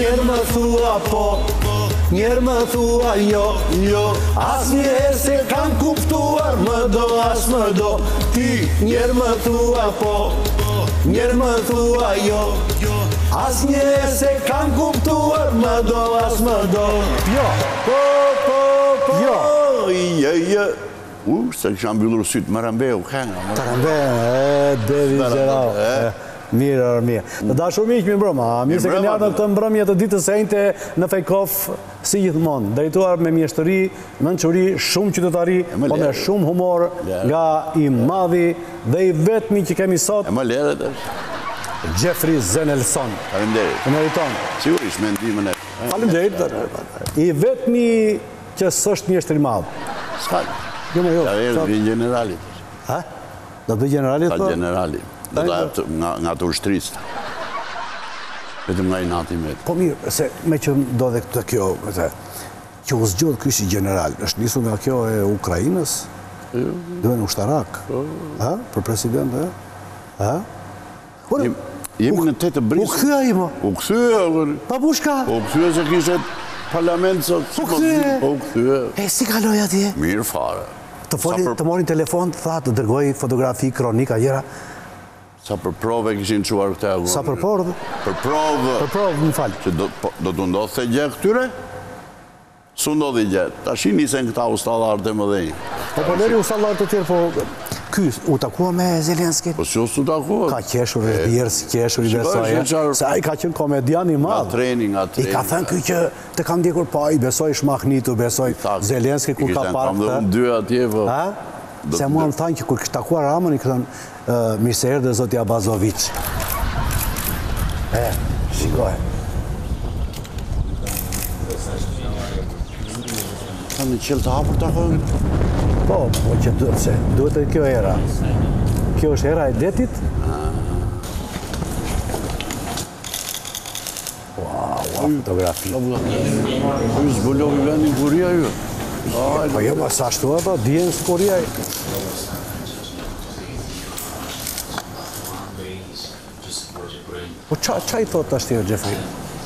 njerë më thua po, njerë më thua jo, as njerë se kam kuptuar, më do as më do, ti njerë më thua po, njerë më thua jo, as njerë se kam kuptuar, më do as më do, jo, jo, se kisha mbyllur sytë, më rëmbeu, kënga. Të rëmbeu, Devi Gjerau. Mirë. Të dashur miq, mirë mbrëma. Mirë se keni ardhur këtë mbrëmje të ditës së njëjtë në Fejkof, si gjithmonë, drejtuar me mjeshtëri, mençuri, shumë qytetari, po me shumë humor nga I madhi dhe I vetmi që kemi sot. Më leret Jeffrey Zenelson. Faleminderit. Të meriton. Sigurisht me ndihmën e. Faleminderit. I vetmi që s'është mjeshtër I madh. S'ka. Jo. Ja erë të vinë generalit. Ha? Do të bëj generalit? Ka generali. Do të ajtë nga të ushtrisë. Vetëm nga I nati me. Po mirë, se me që do dhe këtë kjo, që u zgjodh ky si general, është nisur nga kjo e Ukrainës? Duhen ushtarak? Për president, Jemi në 8 brisë. U këthyë ai mo? U këthyë. Pa bushka? U këthyë se kishet parlament sot. U këthyë? U këthyë. E si kaloj atje? Mirë fare. Të morin telefon, të tha, të dërgoj fotografi, kronika, gjera. Sa për prove kishin quar këte agon. Sa për provë? Për provë. Për provë, më falë. Që do të ndodhë se gjë këtyre? Su ndodhë I gjë. Ta shi nisen këta ustallarët e mëdhenj. Po përleri ustallarët të tjerë, po ky u takua me Zelenskin? Po si u takua? Ka qeshur, bjerë si qeshur I besoj. Se ai ka qenë komedian I madh. Nga trening. I ka thënë ky që të kam ndjekur pa, I besoj Shmahnitu, besoj Zelenski kur ka parë. Kam dhe unë dy atje, po. Se mua më thanë që kur kështë takuar Ramën, I këthën mirë se erdhe zoti Abazovic. Shikoj. Ka në qelë të hapur të hëngë? Po që duhet e kjo era. Kjo është era e detit? Wow, fotografi. Ju zbulovi vendin kuria ju? Po jo, ma sa shtu ato, dijen së kuria. Po qa I thot ashtë tjerë, Jeffrey?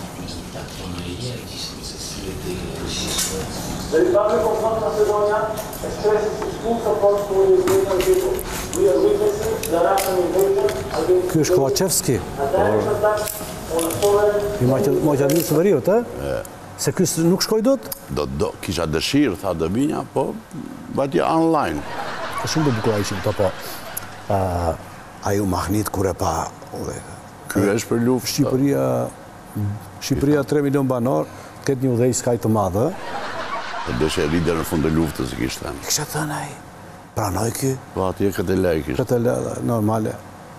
Ky është Kovacevski? I Maqedonisë së Veriut, Se ky nuk shkoj dot? Kisha dëshirë, tha dëbinja, po batja online. Shumë të bukura ishim të po. A ju mahnit kur e pa... Ky është për luftë. Shqipëria 3 milion banor, këtë një udhej skaj të madhe. Po deshe lider në fund të luftës I kishtë thënë. Kështë thënë ai, pranoj ky? Po atje këtë lej kishtë. Këtë lej, normale.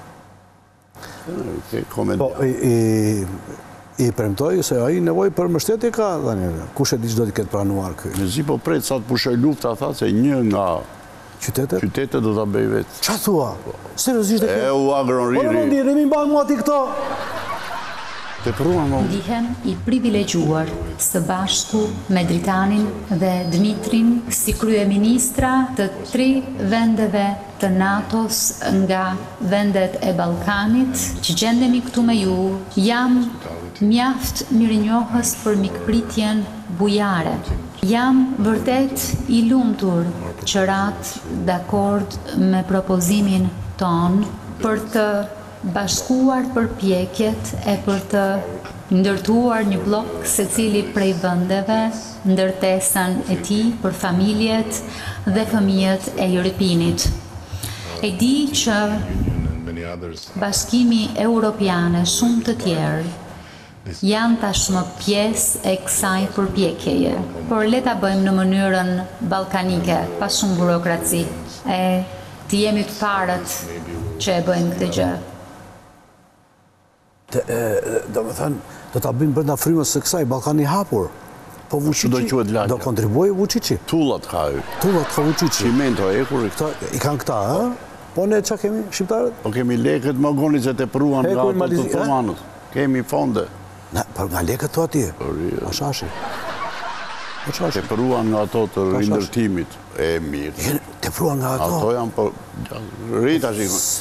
Po, I premtoj se ai nevoj për mbështetje ka, kush e di që do t'i këtë pranuar ky? Me zi po prejtë sa të pushoj lufta, tha se një nga qytetet do t'a bëj vetë. Qa thua? Seriozisht e këtë? U agron riri. Po në mundi, remi mba mua ti këto. Ndihem I privilegjuar së bashku me Dritanin dhe Dmitrin si kryeministra të 3 vendeve të NATO-s nga vendet e Ballkanit që gjendemi këtu me ju. Jam mjaft mirënjohës për mikpritjen bujare. Jam vërtet I lumtur që rat dakord me propozimin ton për të bashkuar përpjekjet e për të ndërtuar një blok se cili prej vendeve ndërtesën e tij për familjet dhe fëmijët e Irpinit. E di që Bashkimi Evropian e shumë të tjerë janë tashmë pjesë e kësaj përpjekjeje, por le ta bëjmë në mënyrën ballkanike, pa shumë burokraci. Të jemi të parët që e bëjmë këtë gjë. Do me thënë, do t'a bëjmë brenda frymës së kësaj, Ballkani hapur. Po Vučići do kontribuoj Vučići. Tullat ka ju. Tullat ka Vučići. Cimento e kur. I kanë këta, Po ne qa kemi, shqiptarët? Po kemi lekët më goni që të pruan nga ato të Otomanët. Kemi fonde. Për nga lekët të atje? A shashi. Të pruan nga ato të rindërtimit. E mirë. Të pruan nga ato? Ato janë po... Rita shikë.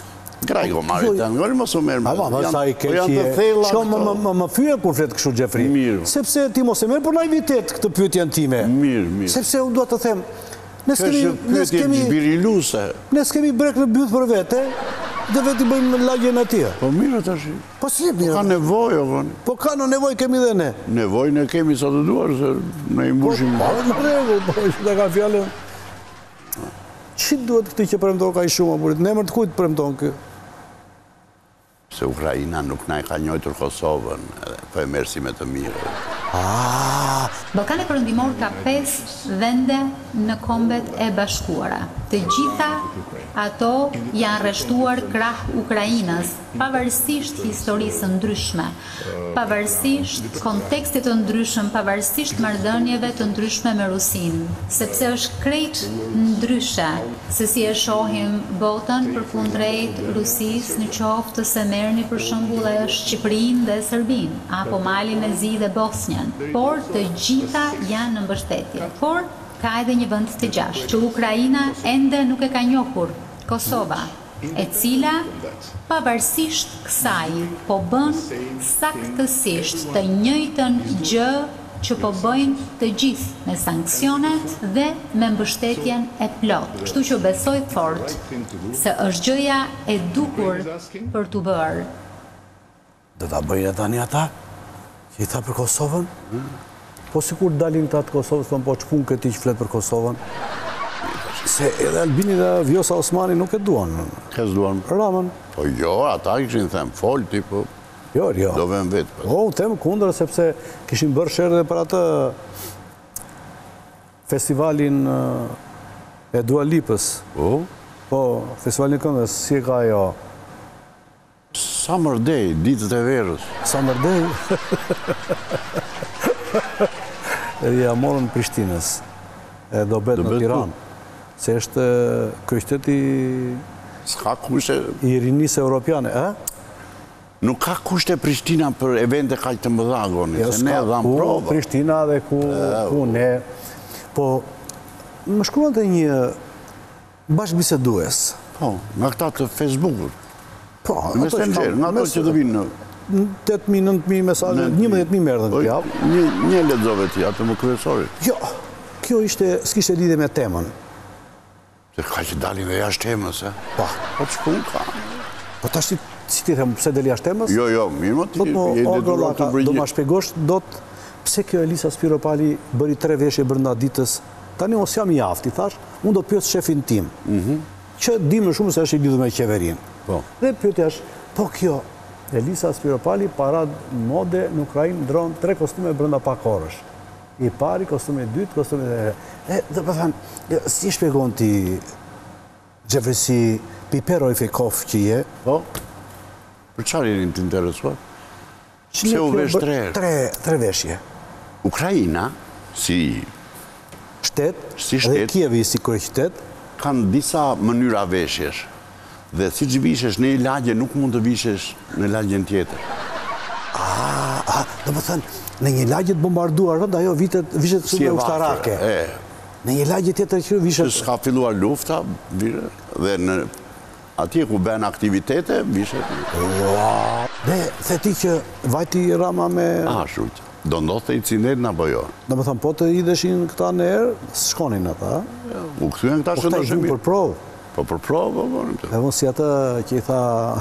Grajko marrit të angoli, mos u merë. Ama, sa i keqje. Janë të thella Shko më fyë kur flet kështu Xhefri. Mirë. Sepse ti mos e merr për naivitet këtë pyetjen time. Mirë. Sepse unë dua të them, ne Pyetje zbiriluse. ne s'kemi brek në byth për vete, dhe vetë i bëjmë lagjen atje. Po mirë tash. Po si mirë. Ka nevojë, o. Po ka në nevojë kemi dhe ne. Nevojën e kemi sa të duar, se ne i mbushim. Po, në rregull, po që ka fjalën. Çi duhet këtë që premton ka i shumë apo në emër të kujt premton kë? Se Ukraina nuk na e ka njojtur Kosovën, po e merr si me të mirë. Ballkani Perëndimor ka 5 vende në Kombet e Bashkuara. Të gjitha ato janë rreshtuar krah Ukrainës, pavarësisht historisë ndryshme, pavarësisht kontekstit të ndryshëm, pavarësisht marrëdhënieve të ndryshme me Rusinë, sepse është krejt ndryshe se si e shohim botën përkundrejt Rusisë, në qoftë se merrni për shembull e Shqipërinë dhe Serbinë, apo Malin e Zi dhe Bosnjën. Por të gjitha janë në mbështetje. Por ka edhe një vend të gjashtë, që Ukraina ende nuk e ka njohur, Kosova, e cila pavarësisht kësaj po bën saktësisht të njëjtën gjë që po bëjnë të gjithë me sanksionet dhe me mbështetjen e plot. Kështu që besoj fort se është gjëja e dukur për t'u bërë. Do ta bëjnë tani ata? Që i tha për Kosovën? Po sikur dalin ta të Kosovës, thonë po ç'pun këti që flet për Kosovën. Se edhe Albini dhe Vjosa Osmani nuk e duan. Kësë duan? Ramën. Po jo, ata kishin them, fol ti, po Jo. do vëm vetë. Po, u them kundër sepse kishin bërë sherrë dhe për atë festivalin e Dua Lipës. Po, festivalin e këngës, si e ka ajo? Summer Day, ditët e verës. Summer Day? Edhe ja morën Prishtinës, e do bet në Tiranë. Se është qyteti S'ka kushte, i rinisë europiane, nuk ka kushte Prishtina për evente kaq të mëdha, goni, se ne dham provë. Prishtina dhe ku ne. Po, më shkruan të një bashkëbisedues. Po, nga këta të Facebook-ut. Po, Messenger, nga ato që të vinë në 8.000, 9.000 mesazhe, 11.000 erdhën këtë javë. Një lexove ti, atë më kryesori. Jo, kjo s'kishte lidhje me temën. Se ka që dalin dhe jashtë temës, e? Po ç'pun ka? Po tash si ti them, pse del jashtë temës? Jo, mirë më ti, je detyruar të bëj. Do ma shpjegosh dot pse kjo Elisa Spiropali bëri 3 veshje brenda ditës. Tani mos jam i aftë, thash, unë do pyes shefin tim. Që di më shumë se është i lidhur me qeverinë. Po. Dhe pyetja është, po kjo Elisa Spiropali parad mode në Ukrainë ndron 3 kostume brenda pak orësh. I pari, kostume i dytë, kostume e do të them, si shpjegon ti Xhefri Piperoj Fikov që je? Po. Për çfarë jeni të interesuar? Pse u vesh 3 herë? 3 veshje. Ukraina si shtet, shtet, dhe Kijevi si kryeqytet kanë disa mënyra veshjesh. Dhe si që vishesh në një lagje, nuk mund të vishesh në lagjen tjetër. Do më thënë, në një lagje të bombarduar, ajo vishet si me ushtarake. Në një lagje tjetër që vishet... Që s'ka filluar lufta, dhe në atje ku ben aktivitete, vishet... Dhe, the ti që vajti Rama me... Shruq, do ndodhte i cinderin apo jo? Do më thënë, po të ideshin këta në erë, s'shkonin ata. U këthyen këta që do shemi. Për provë. Po për provë, e mos si atë që i tha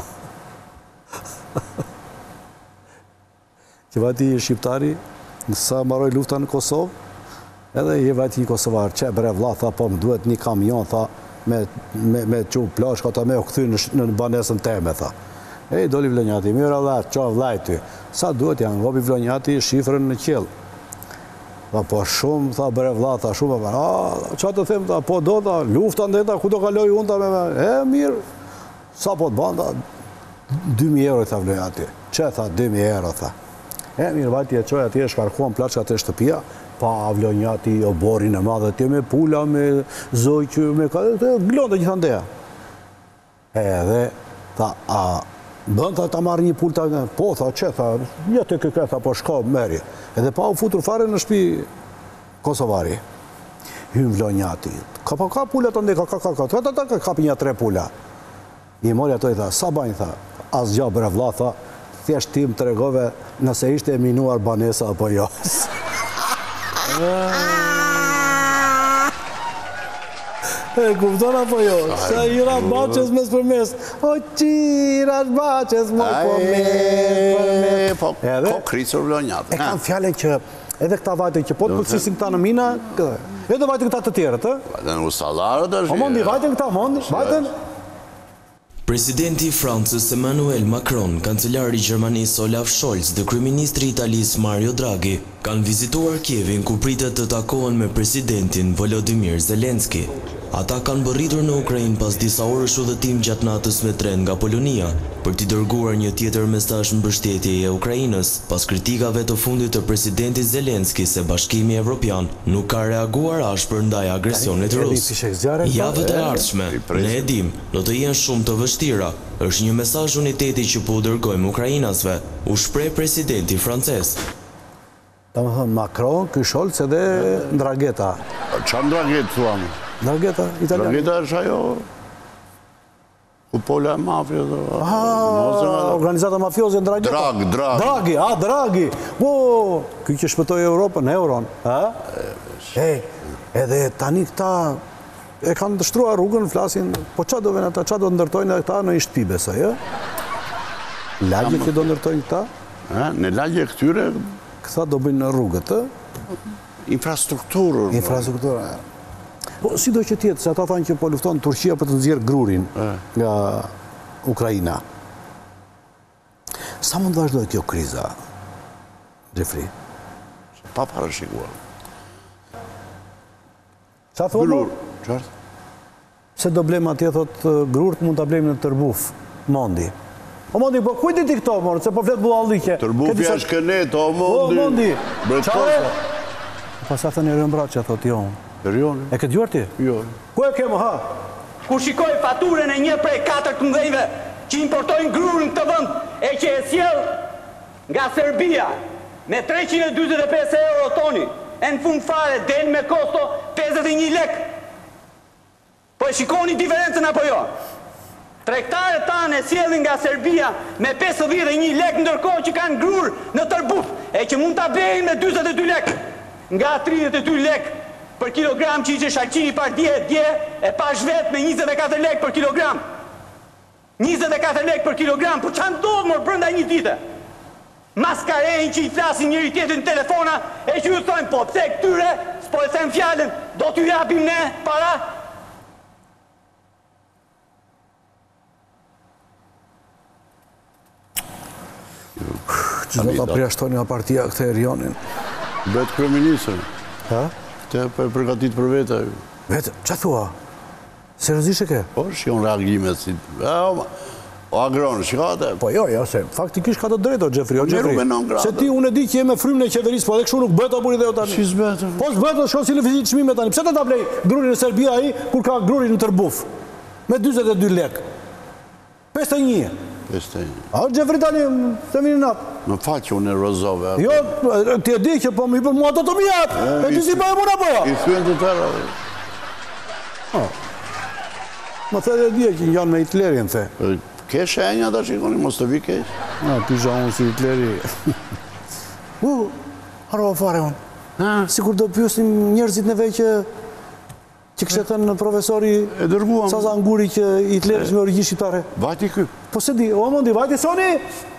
që vajti shqiptari nësa maroj lufta në Kosovë, edhe je vajti një Kosovar, që bre vlla, tha, po më duhet një kamion, tha, me që plashka, ta me o këthy në banesën teme, tha. E, doli Vlonjati, mira dhe, qa vlaj ty, sa duhet janë, gobi Vlonjati shifrën në qelë. Tha, po shumë, tha, bre vlla, tha, shumë, qa të them, tha, po do, tha, lufta ndeta, ku do kaloj unë, tha, mirë, sa po të banda, 2.000 euro, tha, Vlonjati, që, tha, 2.000 euro, tha. Mirë, vajti e qoj atje, shkarkuan plaçkat e shtëpia, pa Vlonjati, o borin e madhe, tje me pula, me zojqë, me glonde gjitha ndeja. Edhe, tha, bën ta marrë një pulta, po, tha, që, tha, një të këke, tha, po shko, meri. Edhe pa u futur fare në shtëpi Kosovari. Hym Vlonjati. Ka pula të ndeka, ka kapi një 3 pula. I mori ato i tha, sa bajnë, tha, as gja bre vlla, tha, thjesht ti më tregove nëse ishte e minuar banesa apo jo. E kupton apo jo? Se i Rabaçes mes për mes. O qi, Rabaçes më po mes. Po, krisur vlonjat. E kam fjallën që edhe këta vajtën që po të pëllësisin këta në mina, edhe vajtën këta të tjerët, Vajtën ustalarët është. O mondi, vajtën këta, mondi, vajtën. Presidenti i Francës Emmanuel Macron, kancelari i Gjermanisë Olaf Scholz dhe kryeministri i Italisë Mario Draghi kanë vizituar Kievin ku pritet të takohen me presidentin Volodymyr Zelensky. Ata kanë bërritur në Ukrainë pas disa orësh udhëtim gjatë natës me tren nga Polonia për t'i dërguar një tjetër mesazh mbështetjeje e Ukrainës pas kritikave të fundit të presidentit Zelensky se Bashkimi Evropian nuk ka reaguar ashpër ndaj agresionit rus. Javët e ardhshme, ne e dim, do të jenë shumë të vështira. Është një mesazh uniteti që po u dërgojmë ukrainasve, u shpreh presidenti francez. Domethënë Macron, ky Scholz edhe Ndragheta. Çfarë Ndragheta thuam? Ndragheta italiane. Ndragheta është ajo kupola e mafios. Organizata mafioze Ndragheta. Draghi. Draghi. Po, ky që shpëtoi Europën, euron, edhe tani këta e kanë dështruar rrugën, flasin, po çfarë do vënë ata, çfarë do ndërtojnë ata në shtëpi besoj, Lagje që do ndërtojnë këta? Në lagje këtyre Këta do bëjnë në rrugët, infrastrukturë. Po, si do që tjetë, se ata thanë që po lufton Turqia për të nxjerrë grurin nga Ukraina. Sa mund vazhdoj kjo kriza, Xhefri? Pa parashikuar. Sa thonë? Qartë? Se do blem atje, thot, grurt mund të blem në Tërbuf, Mondi. O Mondi, po kujti ti këto, morë, se po fletë buallike. Tërbufja është kënet, o Mondi. O Mondi, Qare? Pas a thënë e Rëmbraçja, thot, jo. E këtë gjuar ti? Jo. Ku e kemë, ha? Ku shikoj faturën e një prej 4 këndhejve që importojnë grurin këtë vënd e që e sjell nga Serbia me 345 euro toni, e në fund fare del me kosto 51 lek. Po e shikoni diferencën apo jo? Tregtarët tanë e sjellin nga Serbia me 51 lek ndërkohë që kanë grur në Tërbuf e që mund ta blejnë me 42 lek. Nga 32 lek për kilogram që ishte Shalqini par dje e pash vet me 24 lek për kilogram. 24 lek për kilogram, për çan ndodh mor brenda një dite? Maskarejnë që i flasin njëri tjetrin në telefona e që ju thonë, po pse këtyre s'po e them fjalën, do t'ju japim ne para? Që do ta përjashtojnë nga partia këtë Erionin. Bet kryeministër. Ha? Te përgatit për vete. Vetë, që thua? Seriozisht e ke? Po, shion reagimet si... O agronë, shikate? Po jo, se faktikisht ka të drejto, Xhefri, Se ti unë e di që jeme frymën e qeverisë, po edhe kështu nuk bëhet apo ideo tani. Si s'bëhet? Po s'bëhet, shkon si në vizitë çmime tani. Pse ta blej grurin në Serbia ai kur ka grurin në Tërbuf? Me 42 lek. 51. A Xhefri tani se vini natë. Më faqë unë e rozove. Jo, ti e di që po mi për mua do të më jatë. E ti si bëhe muna po ja? I thyen të tëra. Më the dhe dje që janë me Hitlerin, the. Ke shenja ta shikoni, mos të vi kesh. Kisha unë si Hitleri. Harova fare unë. Sikur do pyesim njerëzit neve që kështë thënë profesori Sazan Guri që Hitleri është me origjinë shqiptare. Vajti ky. Po se di, o mundi, vajti Soni!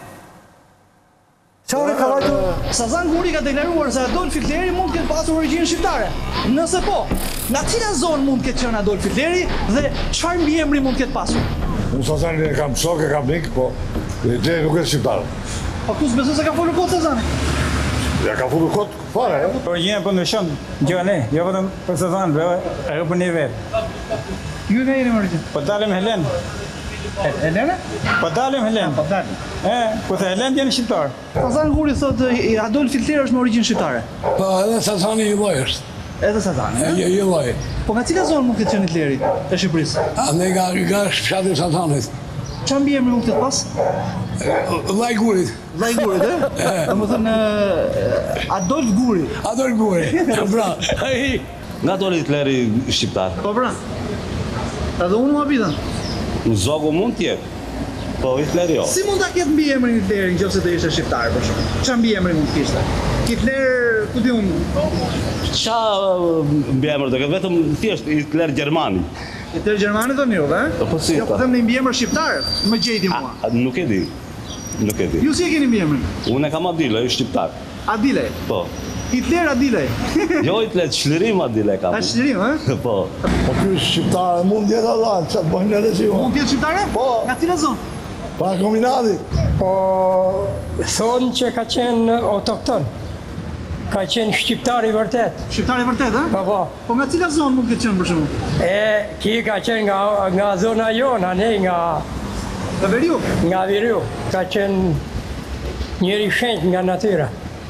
Qare ka vajtu? Sazan Guri ka deklaruar se Adolf Hitleri mund të ketë pasur origjinë shqiptare. Nëse po, nga cila zonë mund të ketë qenë Adolf Hitleri dhe çfarë mbiemri mund të ketë pasur? Unë Sazan e kam shok, e kam nik, po Hitleri nuk është shqiptar. Po ku s'besoj se ka folur kot Sazani? Ja ka folur kot fare, Origjinë po ndryshon, gjëne, jo vetëm për Sazan, edhe për një vetë. Ju nga jeni më origjinë? Po dalim Helen. Helena? Po dalim Helen. Po dalim. Ku the Helen jeni shqiptar. Sazan Guri thotë Adolf Hitleri është me origjinë shqiptare. Po edhe Sazani i lloj është. Edhe Sazani. I lloj. Po nga cila zonë mund të ketë qenë Hitleri e Shqipërisë? Ne nga fshati Sazanit. Çfarë mbiemri mund të ketë pas? Vllai Gurit. Vllai Gurit, Domethënë Adolf Guri. Adolf Guri. Bra. Nga doli Hitleri shqiptar. Po pra. Edhe unë më pitën. Zogu mund tjetë, po Hitler jo. Si mund ta ketë mbi emrin Hitleri nëse do ishte shqiptar për shkak? Ç'a mbi emri mund të kishte? Hitler, ku di unë? Qa mbi emër do ketë, vetëm thjesht Hitler Gjermani. Hitler Gjermani thoni ju, e? Po si Jo, po them në mbi emër shqiptar, më gjeti mua. Nuk e di. Nuk e di. Ju si e keni mbi emrin? Unë e kam Adile, është shqiptar. Adile. Po. Hitler Adile. Jo Hitler, Çlirim Adile kam. A Çlirim, ë? Po. Po ky shqiptar mund jetë Allah, çfarë bën edhe si Mund të jetë shqiptare? Po. Nga cila zonë? Pa kombinati. Po, thonë që ka qenë autokton. Ka qenë shqiptar i vërtet. Shqiptar i vërtet, ë? Po, po. Po nga cila zonë mund të qenë për shembull? Ki ka qenë nga zona jona, ne nga Veriu. Nga Veriu. Ka qenë njëri shenjt nga natyra.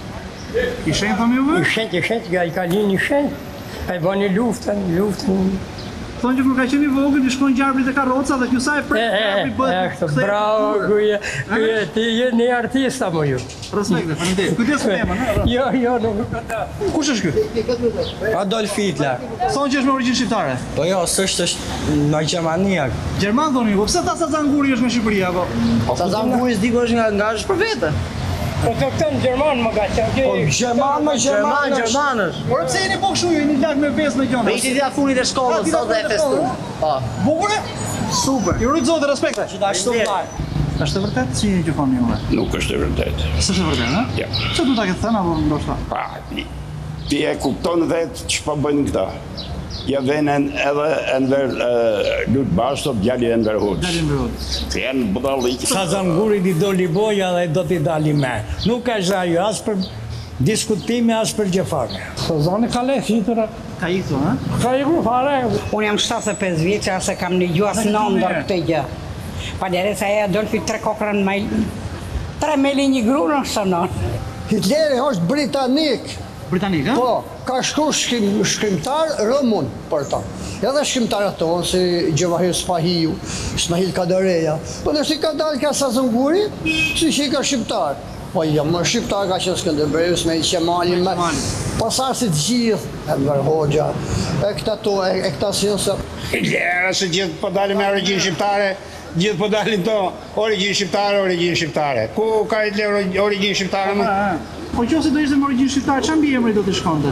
I shenjt thoni juve? I shenjt, i ka linë i shenjt. Ai bani luftën. Thonë që kur ka qenë i vogël, i shkon gjarprit e karroca dhe ky sa e prek gjarpri bëhet. Bravo, ky ti je një artista më ju. Respekte, faleminderit. Kujdes me emrin, ë? Jo, nuk ata. Kush është ky? Adolf Hitler. Thonë që është me origjinë shqiptare. Po jo, është nga Gjermania. Gjerman thoni ju, po pse ta Sazanguri është nga Shqipëria apo? Sazanguri s'diku është nga është për vete. Po këtën Gjerman më ka qenë. Po Gjerman është. Por pse jeni po kështu, jeni lart me vesë me gjona? Ishte dia funit e shkollës sot dhe e festuar. Po. Bukur? Super. Ju rrit zotë respekte. Që ashtu vllai. Është e vërtet si jeni që thoni juve? Nuk është e vërtet. S'është e vërtet, a? Ja. Çfarë do ta ketë thënë apo ndoshta? Pa, ti e kupton vetë ç'po bëjnë këta. Ja venen edhe Enver Lutbashov, djali Enver Hoxha. Të janë budallik. Sazanguri i doli boja dhe do t'i dali me. Nuk ka ajo as për diskutime, as për gjefare. Sazani ka le fitura. Ka iktu, ha? Ka iku fare. Unë jam 75 vjeç, se kam një gjuas nëndër këtë gjë. Paleresa e Adolfi 3 kokrën me 3 meli një grunë është sënon. Hitleri është britanik. Britanik, ha? Po, ka shku shkrimtar rëmun për ta. Edhe shkrimtarët tonë, si Gjevahir Spahiu, Ismail Kadareja. Po dhe si ka dalë ka Sazanguri, si që i ka shqiptar. Po jo, më shqiptar ka qenë Skënderbeu, Ismail Qemali, pasarësit gjithë, Enver Hoxha, e këta si nëse... Hitler, se gjithë po dalin me origjinë shqiptare, gjithë po dalin to, origjinë shqiptare. Ku ka Hitler origjinë shqiptare më? Po qose do ishte me origjinë shqiptare, ç'a mbi emri do të shkonte?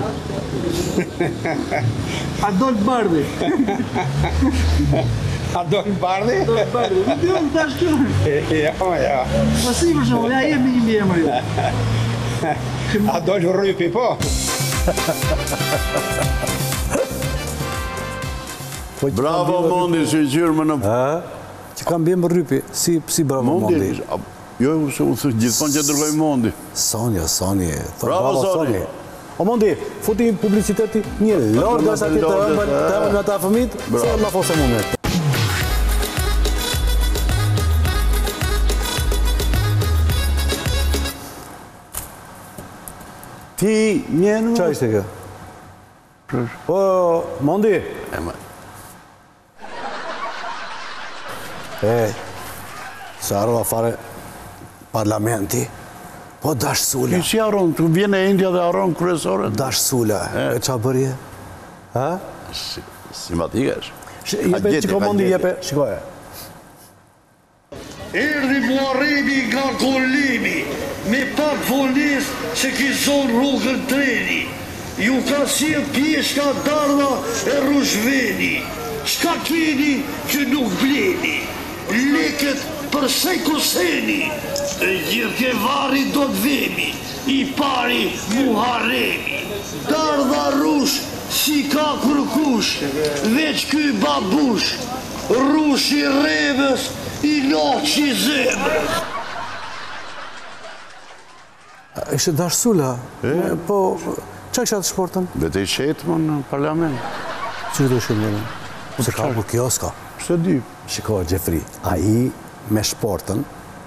Adolf Bardhi. Adolf Bardhi? Adolf Bardhi. Nuk jam tash këtu. Ja. Po si për shembull, ja jep një mbi emri. Adolf Rrypi, po. Bravo Mondi, si gjyrë më në... Që kam bjem Rrypi, si bravo Mondi? Jo, se u thë gjithmonë që dërgoj Mondi. Sonja. Bravo Sonja. O Mondi, futi publiciteti një lorë sa ti të ëmbën në ta fëmit, se la fose moment. Ti njënë... Qa ishte kjo? Po, Mondi? Se arroa fare parlamenti, po Dash Sula. Si arron, të vjene India dhe arron kryesore? Dash Sula, e qa bërje? Simpatika është. Jepe, qiko Mondi, jepe, shikoje. Erdi Muharremi nga Kolimi, me pak polis që kizon rrugën treni. Ju ka sjell pjeshka dardha e Rushveni. Çka keni që nuk bleni? Leket për se kuseni. Gjithë e vari do të vemi, i pari Muharremi. Dardha rush, si ka kërkush, veç ky babush. Rush i revës, i loqë i zemrës. Ishte Dash Sula, po, qa isha të shportën? Vete i shetë më në parlament. Që këtë shetë më në? Se ka për kioska. Pse dy? Shikoha, Gjefri, a i me shportën,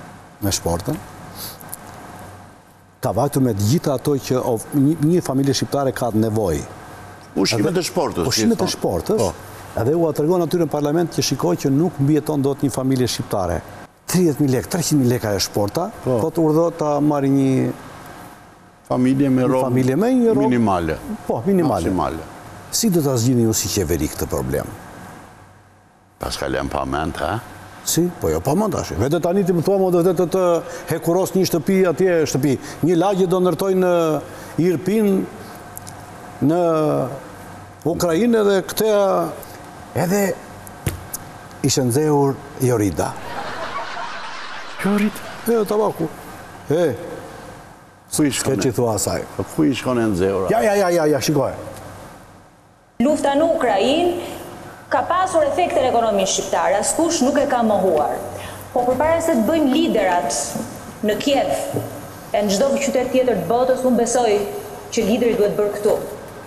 ka vajtur me gjitha ato që një familje shqiptare ka të nevoj. Ushimet e shportës. Ushimet e shportës, edhe u atërgon atyre në parlament që shikoj që nuk mbjeton do të një familje shqiptare. 30.000 lek, 300.000 leka e shporta, po të urdhë ta marri një familje me rogë minimale. Po, minimale. Si do të zgjidhni ju si qeveri këtë problem? Pas ka lem pa ment, ha? Si, po jo, pa mund tash. Vete tani ti më thua, do vetë të hekuros një shtëpi atje, shtëpi. Një lagje do ndërtoj në Irpin, në Ukrainë dhe këtë edhe ishte nxehur Jorida. Jorida? Tabaku. Ku i shkon? Që thua asaj. Ku i shkon e nxehur? Ja, shikoj. Lufta në Ukrainë ka pasur efekte në ekonominë shqiptare, askush nuk e ka mohuar. Po përpara se të bëjmë liderat në Kiev e në çdo qytet tjetër të botës, unë besoj që lideri duhet bërë këtu.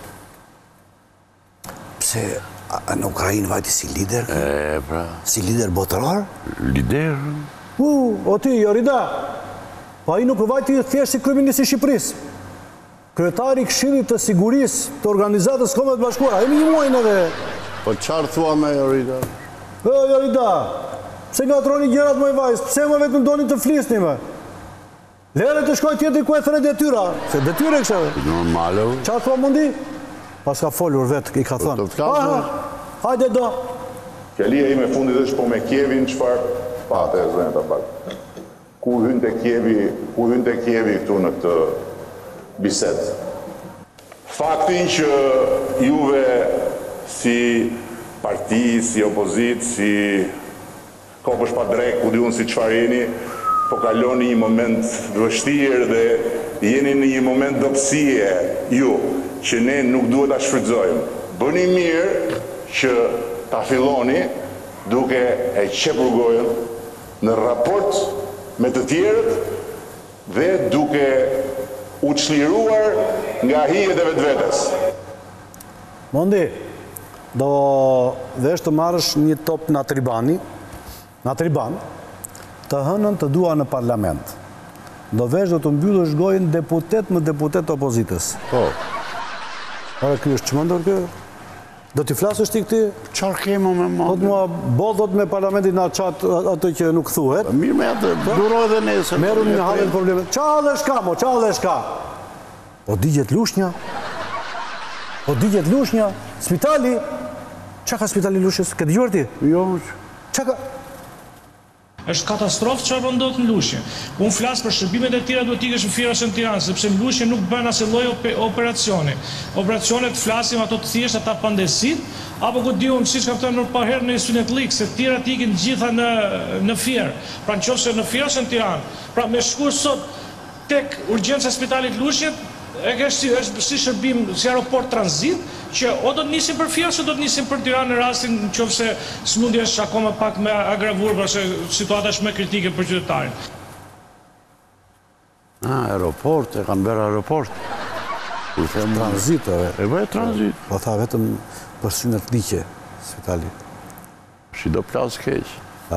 Pse në Ukrainë vajti si lider? Pra. Si lider botërar? Lider? O ti, Jorida, pa i nuk vajti thjesht si kryeminist i Shqipërisë. Kryetari i Këshillit të Sigurisë të Organizatës së Kombeve të Bashkuara. Ai një muaj edhe. Po çfarë thua me Jorida? Jorida, pse ngatroni gjërat më vajzë? Pse më vetëm doni të flisni më? Lere të shkoj tjetër ku e thënë detyra. Se detyre kësha. Normale. Çfarë thua mundi? Pas ka folur vetë, i ka thënë. Hajde do. Fjalia ime fundit është po me Kievin, çfarë pate zonë Tabak. Ku hynte Kievi këtu në këtë bisedë. Faktin që juve si parti, si opozit, si kopësh pa drek, ku di unë si çfarë jeni, po kaloni një moment vështirë dhe jeni në një moment dobësie ju, që ne nuk duhet ta shfrytëzojmë. Bëni mirë që ta filloni duke e qepur gojën në raport me të tjerët dhe duke u çliruar nga hijet e vetvetes. Mondi, do vesh të marrësh një top natriban, të hënën të dua në parlament. Do vesh do të mbyllësh gojën deputet më deputet opozitës. Po. Ora ky është çmendur kë? Do t'i flasësh ti këti? Çfarë kemo me më? Thot mua, bodhot me parlamentin na çat atë që nuk thuhet. Mirë me atë, duroj edhe nesër. Merrun me hallin probleme. Çfarë dhe shka? O digjet lushnja? Spitali? Qa ka spitali Lushnjës? Ke dëgjuar ti? Jo. Qa ka? Është katastrofë që po ndodh në Lushnjë. Unë flas për shërbimet e tjera duhet ikesh në Fierash në Tiranë, sepse në Lushnjë nuk bën asnjë lloj operacioni. Operacionet flasim ato të thjeshta ta pandesit, apo ku diun siç kam thënë më parë në Sunet Lik, se të tjerat ikin gjitha në Fier. Pra nëse në Fierash në Tiranë, pra me shkuar sot tek urgjenca e spitalit Lushnjët, është si shërbim, si aeroport tranzit, që o do të nisim për Fierash, o do të nisim për Tiranë në rastin nëse smundja është akoma pak më agravuar, përse situata është më kritike për qytetarin. Aeroport, e kanë bërë aeroport. Tranzit, e bëjë tranzit. Po tha vetëm për Sunet Liqe, spitali. Shi do plas keq.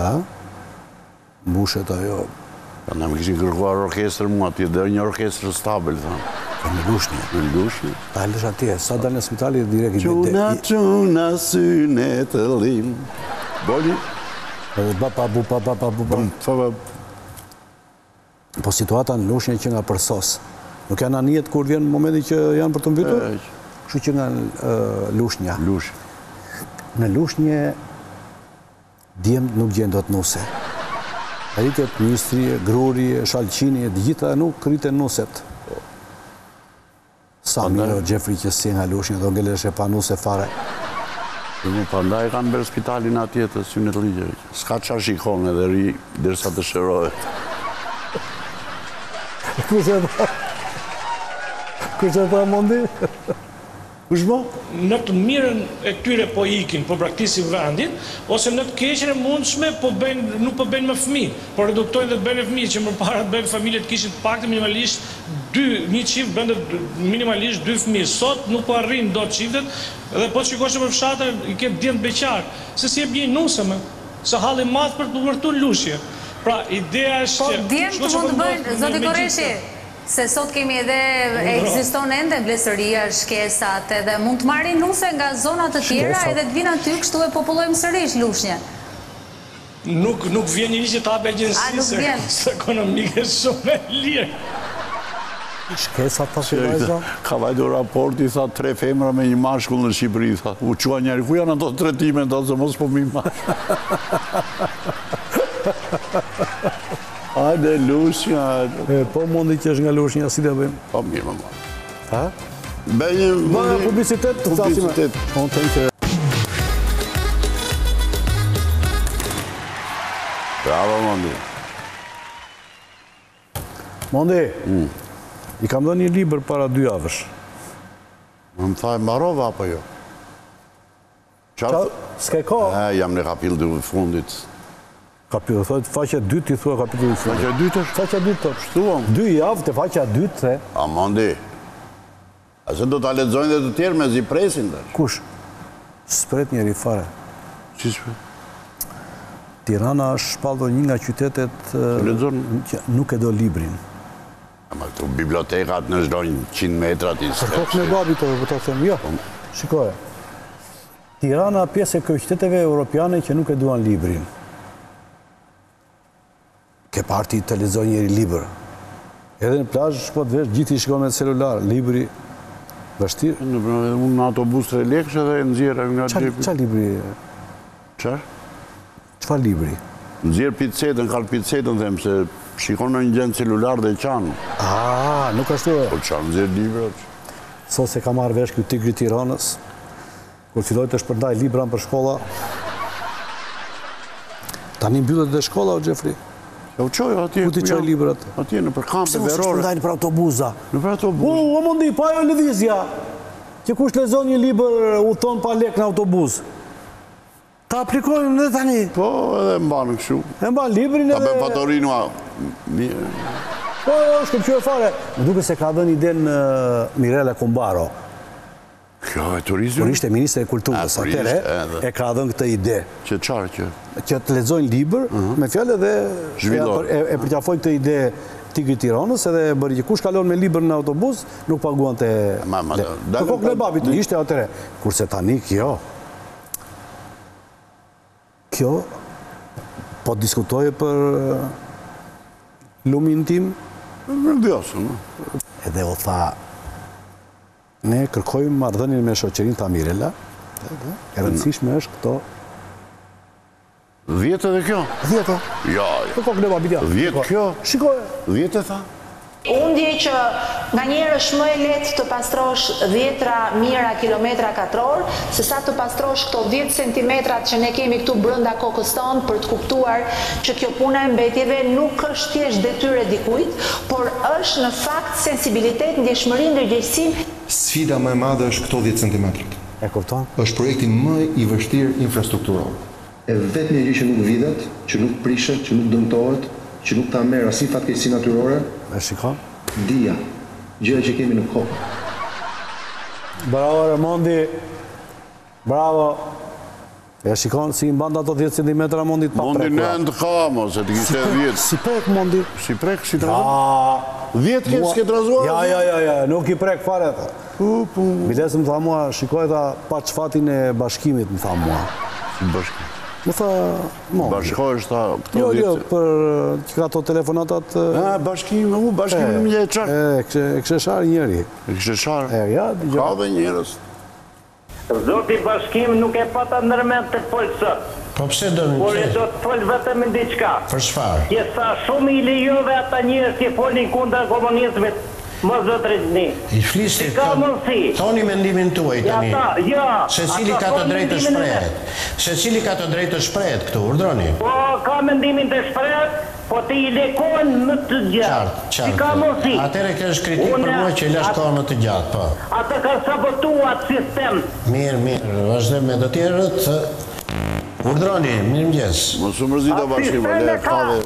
Mbushet ajo. Na më kishin kërkuar orkestër mua, atje deri një orkestër stabil, thonë. Në Lushnjë. Në Lushnjë. Ta lësh atje, sa dalë në spitali direkt i bete. Quna, syne të lim. Boli? Po situata në Lushnjë që nga përsos. Nuk janë anijet kur vjen momenti që janë për të mbytur? Kështu që nga Lushnja. Në Lushnjë djemt nuk gjen dot nuse. Rritet ministri, gruri, shalqini, të gjitha nuk rriten nuset. Sa Miro Gjefri që si nga Lushnjë, do ngelesh e pa nuse fare. Pandaj kanë bërë spitalin atje të Sunet Liqe. S'ka çfarë shikon edhe ri, derisa të shërohet. Kërse ta mondi? Kushmo? Në të mirën e tyre po ikin, po braktisin vendin, ose në të keqen e mundshme nuk po bëjnë më fëmijë, po reduktojnë dhe të bëjnë fëmijë, që më para të bëjnë familjet kishin të paktë minimalisht një çift bënte minimalisht 2 fëmijë. Sot nuk po arrin dot çiftet, dhe po shikosh për fshatër i ke djemt beqar, se si e bën nusëm, se halli madh për të vërtetuar Lushnjë. Pra ideja është që djemt mund të bëjnë, zoti Korreshi. Se sot kemi edhe, ekziston ende vlesëria, shkesat, edhe mund të marrin nuse nga zonat të tjera edhe të vinë aty, kështu e popullojmë sërish Lushnjë. Nuk vjen një që ta be gjënësisë ekonomike shumë e lirë. Shkesa ta si vajza? Ka vajdu raporti, tha 3 femra me një mashkull në Shqipëri, tha. U qua njerë, ku janë ato tretime, ta se mos po mi mash. Hajde, Lushnja. Po mundi që është nga Lushnja, si të bëjmë? Po mirë më marë. Ha? Bëjmë publicitet, të thasime. Bravo, Mondi. Mondi, i kam dhe një libër para 2 javësh. Më thaj, mbarova apo jo? S'ke ka? Jam në kapitull të fundit. Kapitull, thot, faqja 2 ti thua kapitull të fundit. Faqja 2 është? Faqja 2 të shtuam. 2 javë të faqja 2 të. A, Mondi, a se do të lexojnë dhe të tjerë me zi presin dhe? Kush? S'pret njeri fare. Si s'pret? Tirana është shpallur një nga qytetet që nuk e do librin. Ma këtu bibliotekat në shdojnë 100 metrat i sërë. Po me babi të të them, jo. Shikoje. Tirana pjesë e qyteteve europiane që nuk e duan librin. Ke parti të lexoj njëri libër. Edhe në plazh po të vesh gjithë i shkon me celular, libri vështirë. Unë në autobus 3 lekësh edhe nxjerr nga xhepi. Çfarë libri? Çfarë? Çfarë libri? Nxjerr picetën, kal picetën them se shikon në një gjend celular dhe qanë. Nuk ashtu e? Po qanë, nxjerr libra. Sot se ka marrë vesh kjo Tigri Tiranës, kur filloj të shpërndaj libra për shkolla, tani mbyllet dhe shkolla, o Gjefri? Ja u qoj, atje. Ku ti qoj librat? Atje në për kampe verore. Pse mos shpërndajnë për autobuza? Në për autobuz. O mundi, pa jo lëvizja. Që kush lexon një libër u thon pa lek në autobuz. Ta aplikojmë dhe tani. Po, edhe mbanë kështu. E mbanë librin edhe... Ta be fatorinu a... Po, shkëpqyë fare. Më duke se ka dhënë idenë Mirela Kumbaro. Kjo e turizmi? Kur ishte ministre e kulturës, atere, e ka dhënë këtë ide. Që qarë që? Që të lexojnë libër, me fjallë dhe e përqafoj këtë ide Tigri Tiranës, edhe bëri që kush kalon me libër në autobus, nuk paguan të... Të kokë në babit, ishte atere. Kurse tani kjo... Kjo, po diskutoje për lumin tim? Rëndjosë, no? Edhe o tha, ne kërkojmë marrëdhënien me shoqërinë ta Mirela, e rëndësishme është këto... 10 edhe kjo? 10. Ja, Të kokë në babit, ja. 10 kjo? Shikoje. 10 e tha? Unë ndjej që nga njerë është më e letë të pastrosh 10 mira kilometra katror, se sa të pastrosh këto 10 centimetrat që ne kemi këtu brënda kokës tonë për të kuptuar që kjo puna e mbetjeve nuk është thjesht detyre dikujt, por është në fakt sensibilitet, ndjeshmëri, ndërgjegjësim. Sfida më e madhe është këto 10 centimetrat. E kupton? Është projekti më i vështirë infrastrukturor. E vetë një gjë që nuk videt, që nuk prishet, që nuk dëmtohet, që nuk ta merr asnjë fatkeqësi natyrore. E shikon? Dia, gjëra që kemi në kokë. Bravo Ramondi. Bravo. E shikon si i mban ato 10 cm Mondi të pa prek. Mondi në ndë ka, mos, e të kishte 10. Si prek Mondi? Si prek, si të razuar? 10 ke s'ke të razuar? Ja, nuk i prek fare. Bilesë më tha mua, shikoj tha pa qfatin e bashkimit, më tha mua. Si bashkim? Më tha, Mondi. Bashkoj është ta këto 10? Jo, për që ka to telefonatat... Bashkim në mje e qarë. E kështë sharë njëri. E kështë sharë? Ka dhe njërës. Zoti bashkim nuk e pata nërmet të folë sot. Po pse do në... Por e do të folë vetëm në diqka. Për shfarë? Je sa shumë i lejove ata njërës që folin kundër komunizmit. Më zëtë rëgjni. I flisni, toni mendimin tuaj tani. Se cili ka të drejtë të shprehet. Se cili ka të drejtë të shprehet këtu, urdroni. Po, ka mendimin të shprehet, po të i lekojnë më të gjatë. Qartë. Atere kjo është kritik për mua që i lash kohë më të gjatë, po. Ata ka sabotuat sistem. Mirë, vazhdojmë me të tjerët. Urdroni, mirë mëgjes. Mos u mërzita bashkime, le kave.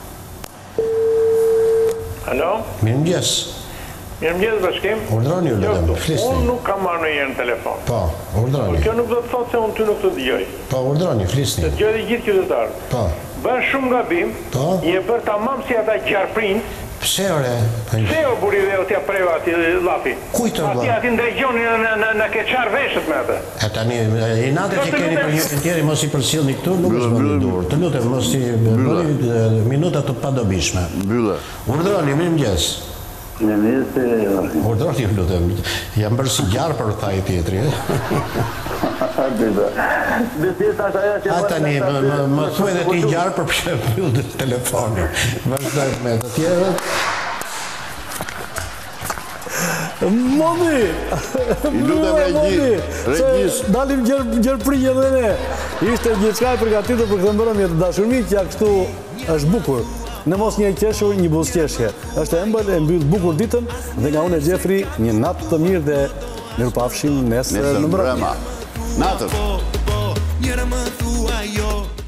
Alo? Mirë mëgjes. Mirë mëgjes bashkim. Urdroni u lëdëm, flisni. Unë nuk kam marrë në jenë telefon. Po, urdroni. Kjo nuk do të thotë se unë ty nuk të dëgjoj. Po, urdroni, flisni. Të dëgjoj dhe gjithë qytetarë. Po. Bën shumë gabim, je bërë tamam si ata qarprinj. Pse ore? Pse o buri dhe o t'ja preva ati lafi? Kujtë o bërë? Ati në regioni në keqar veshët me atë. E tani, i natë që keni për një tjeri mos i përsilni këtu, nuk është bëni dur. Të lutem, mos i bëni minutat të padobishme. Bylle. Urdroni, mirë mëgjes. Urdhëroni, ju lutem. Jam bërë si gjarë për tha i tjetri. Tani, më thuaj dhe ti gjarë për pyllë telefoni. Vazhdojmë me të tjerët. Modi! Regjis. Dalim gjerprije dhe ne. Ishte gjithçka e përgatitur për këtë mbrëmje të dashurmit, që kështu është bukur. Në mos një qeshur, një buzëqeshje. Është ëmbël e mbyll bukur ditën dhe nga unë e Gjefri një natë të mirë dhe mirupafshim nesër në mbrëmje. Natër. Njëra më thua jo.